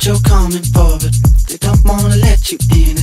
what you're coming for, but they don't wanna let you in.